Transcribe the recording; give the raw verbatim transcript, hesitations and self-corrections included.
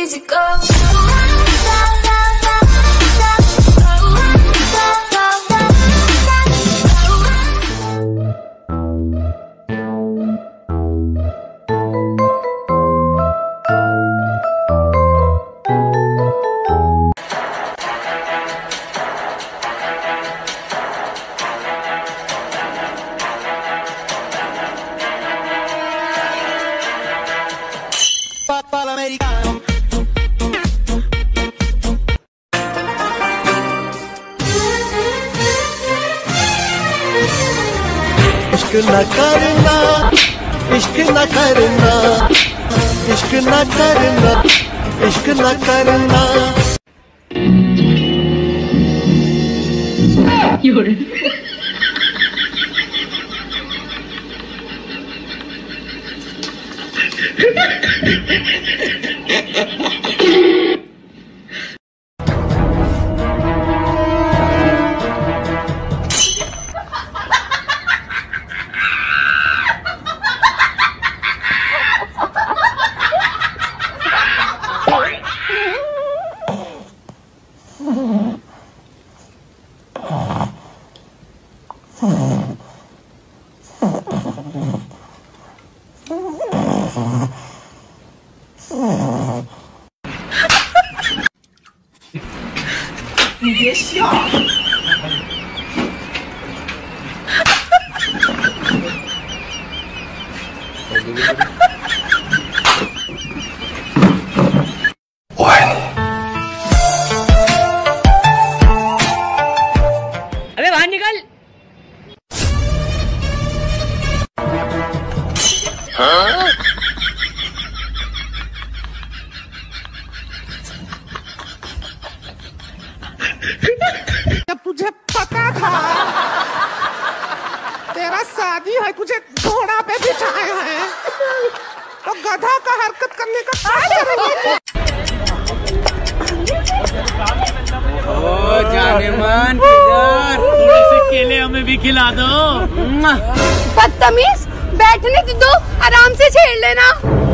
easy go. इश्क न करना, इश्क न करना, इश्क न करना, इश्क न करना। 你别笑。 我爱你。 अबे बाहर निकल। हाँ? जब तुझे पता था तेरा शादी है, तुझे घोड़ा पे बिठाया है, तो गधा का हरकत करने का क्या करेंगे? ओ जाने मन किधर, थोड़े से केले हमें भी खिला दो। बदतमीज, बैठने दो, आराम से छेड़ लेना।